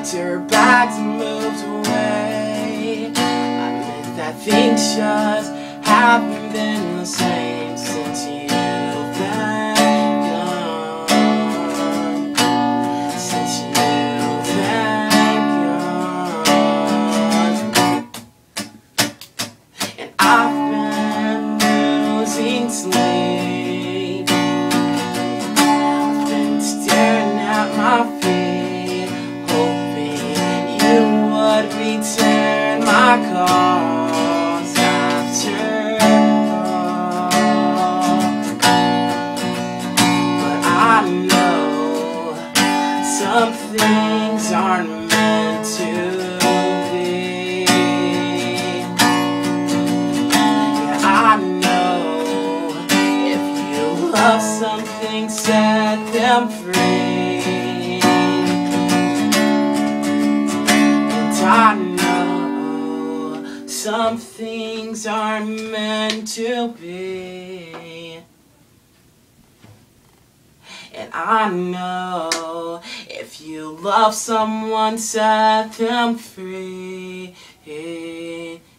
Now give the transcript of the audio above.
packed her bags and moved away. I admit that things just haven't been the same since you've been gone. Since you've been gone. And I've been losing sleep. I've been staring at my feet, hoping you would return my calls after all. But I know some things aren't meant to be. Yeah, I know if you love something, set them free. And I know some things aren't meant to be. And I know if you love someone, set them free.